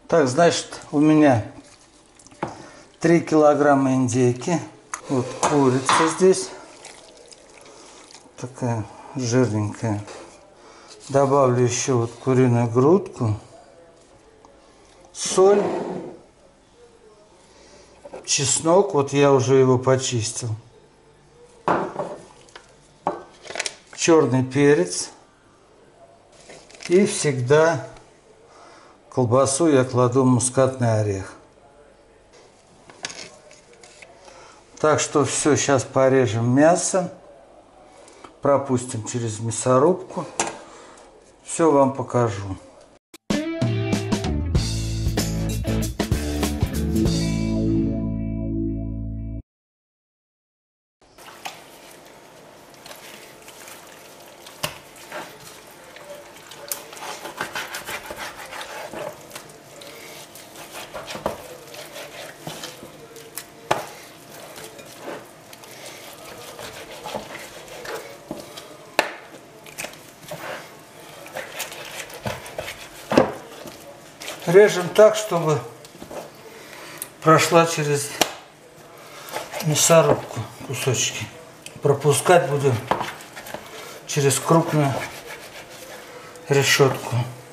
Так, значит, у меня 3 килограмма индейки. Вот курица здесь. Такая жирненькая. Добавлю еще вот куриную грудку. Соль. Чеснок. Вот я уже его почистил. Черный перец. И всегда колбасу я кладу мускатный орех. Так что все, сейчас порежем мясо, пропустим через мясорубку, все вам покажу. Режем так, чтобы прошла через мясорубку кусочки. Пропускать буду через крупную решетку.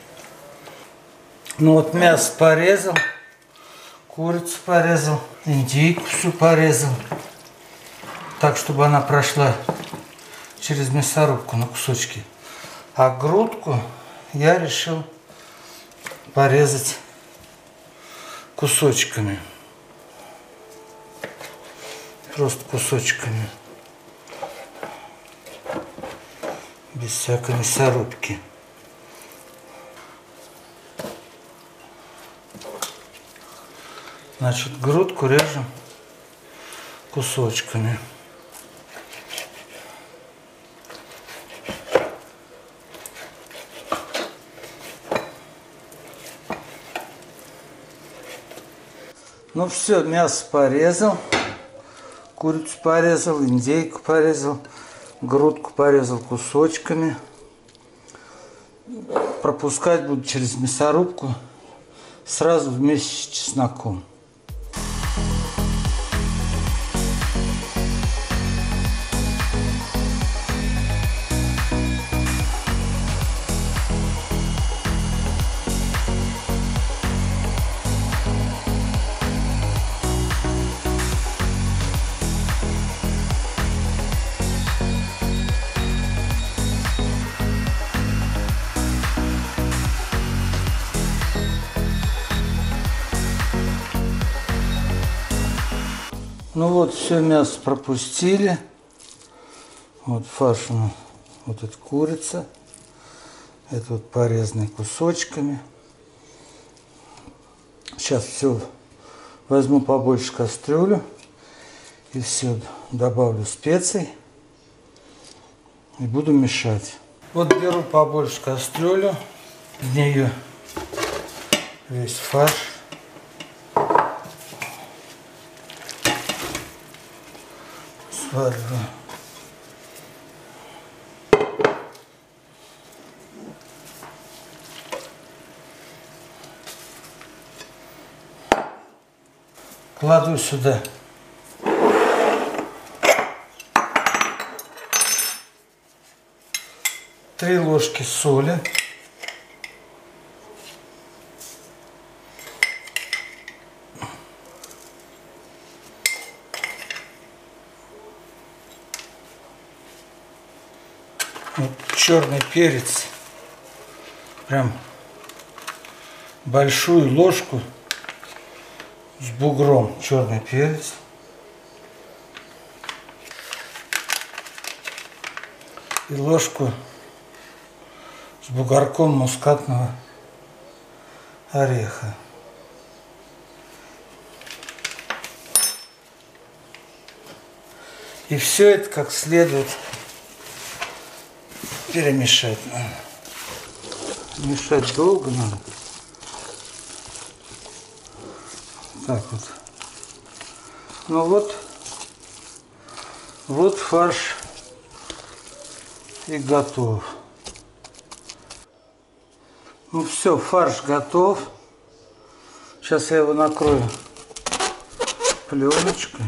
Ну вот мясо порезал, курицу порезал, индейку всю порезал. Так, чтобы она прошла через мясорубку на кусочки. А грудку я решил порезать кусочками. Просто кусочками. Без всякой мясорубки. Значит, грудку режем кусочками. Ну все, мясо порезал, курицу порезал, индейку порезал, грудку порезал кусочками. Пропускать буду через мясорубку сразу вместе с чесноком. Ну вот, все мясо пропустили. Вот фарш, вот эта курица. Это вот порезанные кусочками. Сейчас все возьму побольше кастрюлю. И все добавлю специй. И буду мешать. Вот беру побольше кастрюлю. В нее весь фарш. Свариваю. Кладу сюда три ложки соли. Вот черный перец, прям большую ложку с бугром черный перец. И ложку с бугорком мускатного ореха. И все это как следует перемешать. Мешать долго надо. Так вот. Ну вот фарш и готов. Ну все, фарш готов. Сейчас я его накрою пленочкой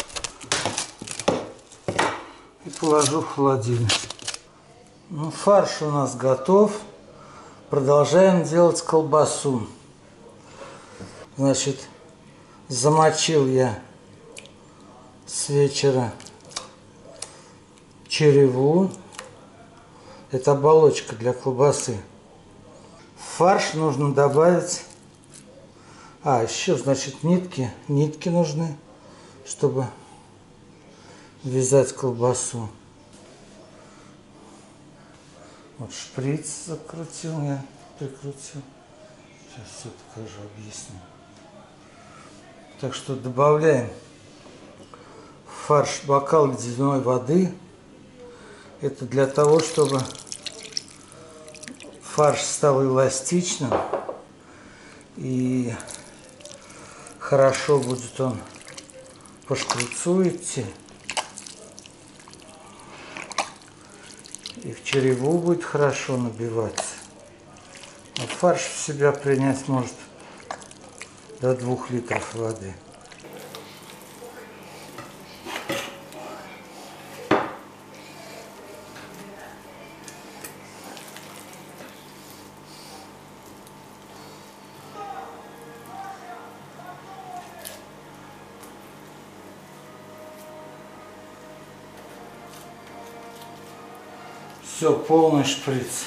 и положу в холодильник. Ну, фарш у нас готов. Продолжаем делать колбасу. Значит, замочил я с вечера череву. Это оболочка для колбасы. В фарш нужно добавить... еще, значит, нитки. Нитки нужны, чтобы вязать колбасу. Вот шприц закрутил я, прикрутил. Сейчас все покажу, объясню. Так что добавляем в фарш бокал ледяной воды. Это для того, чтобы фарш стал эластичным и хорошо будет он по шприцу идти. И в череву будет хорошо набиваться. А фарш в себя принять может до 2 литров воды. Все, полный шприц.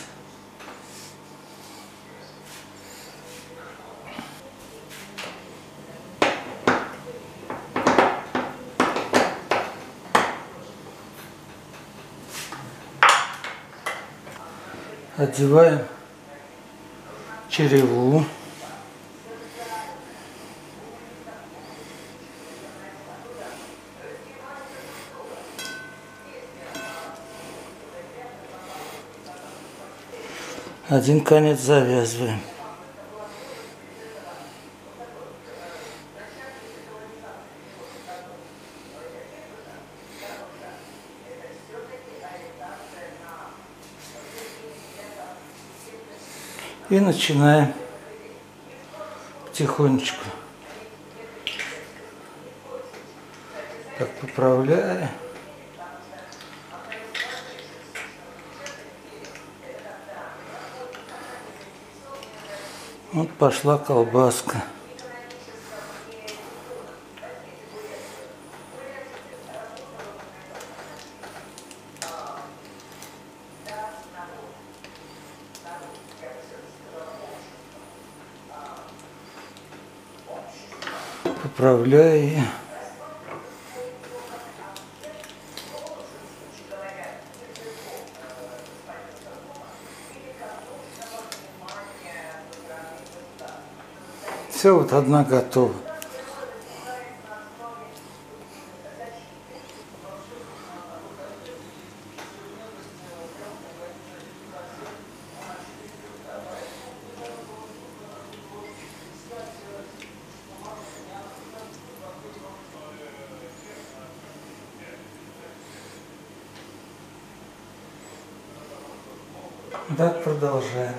Одеваем череву. Один конец завязываем. И начинаем потихонечку. Так, поправляя. Вот пошла колбаска. Поправляю. Все, вот одна готова. Так, продолжаем.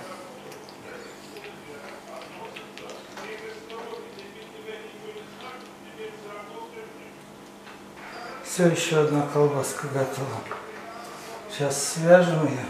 Все, еще одна колбаска готова. Сейчас свяжем ее.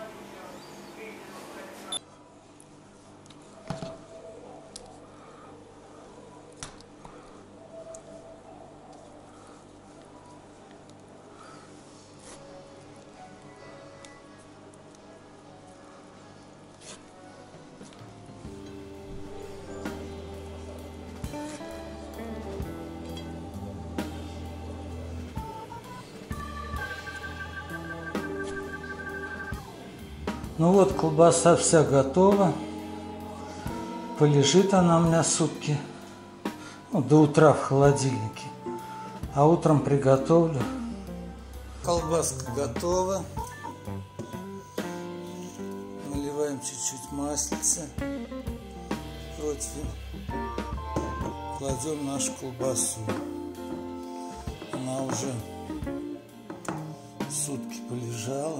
Ну вот, колбаса вся готова. Полежит она у меня сутки, ну, до утра в холодильнике. А утром приготовлю. Колбаска готова. Наливаем чуть-чуть маслица. Противень. Кладем нашу колбасу. Она уже сутки полежала.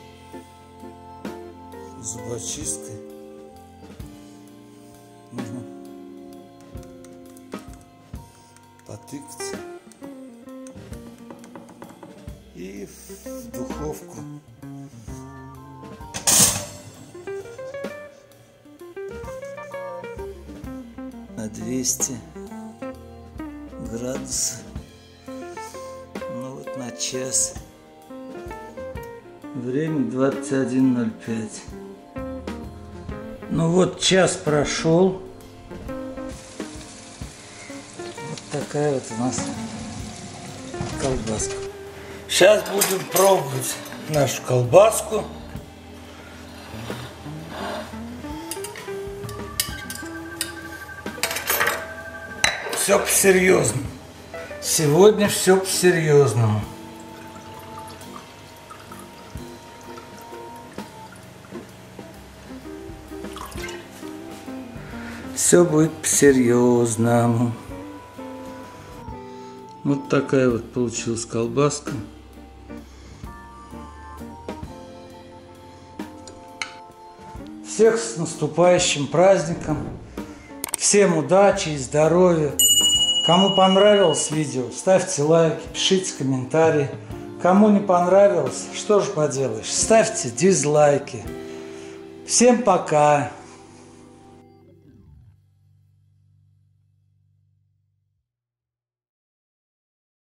Зубочисткой нужно потыкать. И в духовку. На 200 градусов. Ну вот на час. Время 21:05. Ну вот час прошел. Вот такая вот у нас колбаска. Сейчас будем пробовать нашу колбаску. Все по-серьезному. Сегодня все по-серьезному. Все будет по-серьезному. Вот такая вот получилась колбаска. Всех с наступающим праздником. Всем удачи и здоровья. Кому понравилось видео, ставьте лайки, пишите комментарии. Кому не понравилось, что же поделаешь, ставьте дизлайки. Всем пока!